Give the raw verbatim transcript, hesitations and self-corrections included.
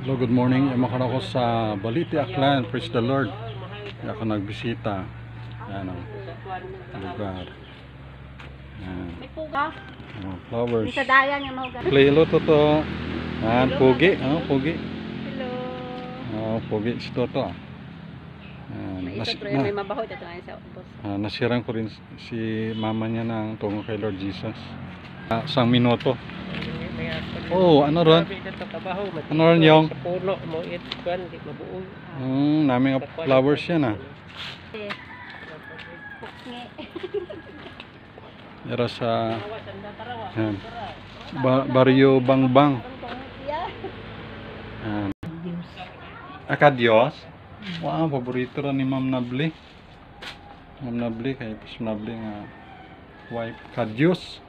Hello, good morning. Imakan ako sa Balite Aklan. Praise the Lord. Kaya ako nagbisita. Ayan o. Lugar. Ayan. May puga. Oh, flowers. Sa daya niya mga ganun. Play to to. Ayan, pugi. Oh, pugi. Hello. Oh, pugi. Si Toto. Ayan. May Nas ito, pero may mabaho dito ngayon sa ubos. ah, nasirang ko rin si mama niya ng tungo kay Lord Jesus. Ah, isang minuto. Oh, ano ron? Ano ron yung? Sa puno mo it kan di mabuo. Hmm, naming flowers yan ah. Era sa yan. Ba Barrio Bangbang. Yan. Akadios. Wow, paborito rin ni Ma'am Nabli. Ma'am Nabli kay Pas Nabli nga wife Kadios.